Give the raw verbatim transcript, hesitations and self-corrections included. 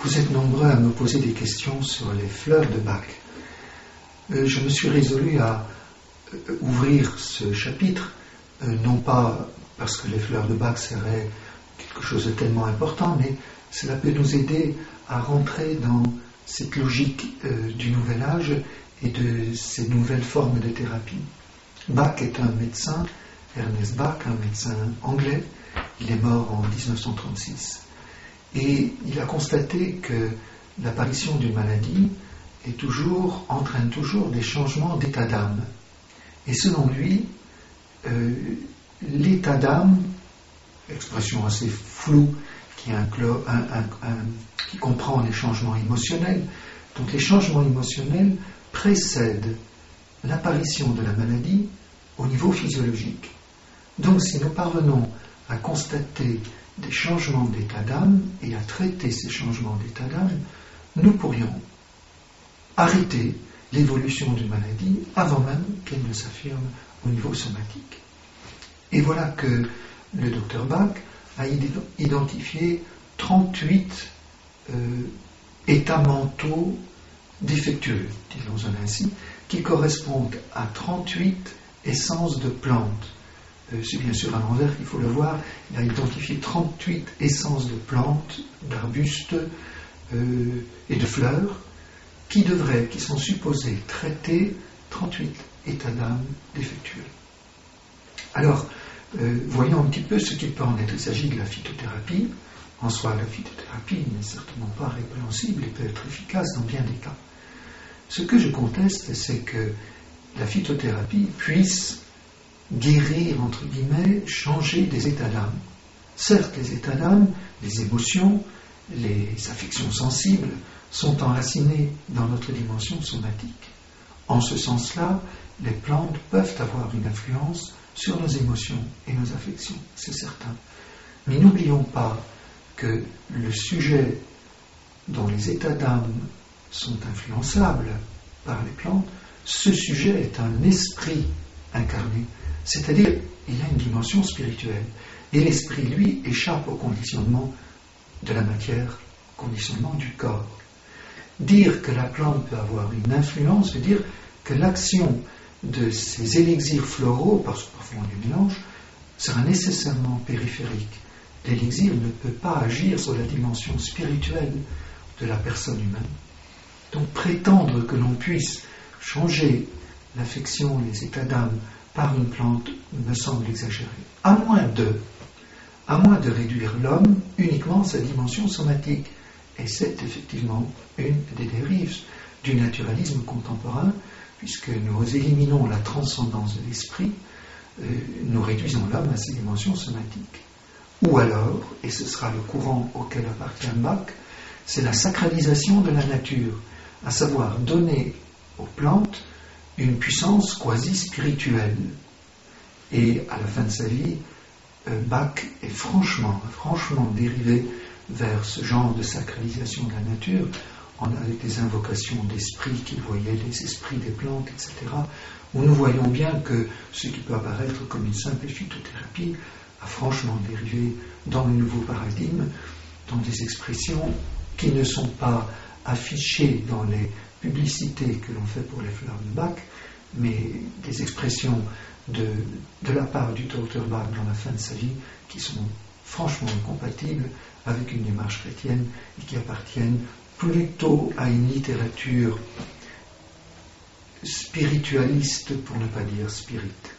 Vous êtes nombreux à me poser des questions sur les fleurs de Bach. Euh, je me suis résolu à euh, ouvrir ce chapitre, euh, non pas parce que les fleurs de Bach seraient quelque chose de tellement important, mais cela peut nous aider à rentrer dans cette logique euh, du nouvel âge et de ces nouvelles formes de thérapie. Bach est un médecin, Ernest Bach, un médecin anglais. Il est mort en dix-neuf cent trente-six. Et il a constaté que l'apparition d'une maladie est toujours, entraîne toujours des changements d'état d'âme. Et selon lui, euh, l'état d'âme, expression assez floue qui, inclo, un, un, un, qui comprend les changements émotionnels, donc les changements émotionnels précèdent l'apparition de la maladie au niveau physiologique. Donc si nous parvenons à constater des changements d'état d'âme et à traiter ces changements d'état d'âme, nous pourrions arrêter l'évolution d'une maladie avant même qu'elle ne s'affirme au niveau somatique. Et voilà que le docteur Bach a identifié trente-huit euh, états mentaux défectueux, disons-en ainsi, qui correspondent à trente-huit essences de plantes. Euh, c'est bien sûr un envers qu'il faut le voir. Il a identifié trente-huit essences de plantes, d'arbustes euh, et de fleurs qui devraient, qui sont supposées traiter trente-huit états d'âme défectueux. Alors, euh, voyons un petit peu ce qu'il peut en être. Il s'agit de la phytothérapie. En soi, la phytothérapie n'est certainement pas répréhensible et peut être efficace dans bien des cas. Ce que je conteste, c'est que la phytothérapie puisse guérir, entre guillemets, changer des états d'âme. Certes, les états d'âme, les émotions, les affections sensibles sont enracinés dans notre dimension somatique. En ce sens-là, les plantes peuvent avoir une influence sur nos émotions et nos affections, c'est certain. Mais n'oublions pas que le sujet dont les états d'âme sont influençables par les plantes, ce sujet est un esprit incarné. C'est-à-dire, il a une dimension spirituelle. Et l'esprit, lui, échappe au conditionnement de la matière, au conditionnement du corps. Dire que la plante peut avoir une influence veut dire que l'action de ces élixirs floraux, parce que parfois on les mélange, sera nécessairement périphérique. L'élixir ne peut pas agir sur la dimension spirituelle de la personne humaine. Donc prétendre que l'on puisse changer l'affection, les états d'âme par une plante me semble exagéré. À moins de, à moins de réduire l'homme uniquement à sa dimension somatique. Et c'est effectivement une des dérives du naturalisme contemporain, puisque nous éliminons la transcendance de l'esprit, euh, nous réduisons l'homme à ses dimensions somatiques. Ou alors, et ce sera le courant auquel appartient Bach, c'est la sacralisation de la nature, à savoir donner aux plantes une puissance quasi-spirituelle. Et à la fin de sa vie, euh, Bach est franchement, franchement dérivé vers ce genre de sacralisation de la nature, en, avec des invocations d'esprits qu'il voyait, les esprits des plantes, et cetera, où nous voyons bien que ce qui peut apparaître comme une simple phytothérapie a franchement dérivé dans le nouveau paradigme, dans des expressions qui ne sont pas affichées dans les publicités que l'on fait pour les fleurs de Bach, mais des expressions de, de la part du docteur Bach dans la fin de sa vie qui sont franchement incompatibles avec une démarche chrétienne et qui appartiennent plutôt à une littérature spiritualiste, pour ne pas dire spirit.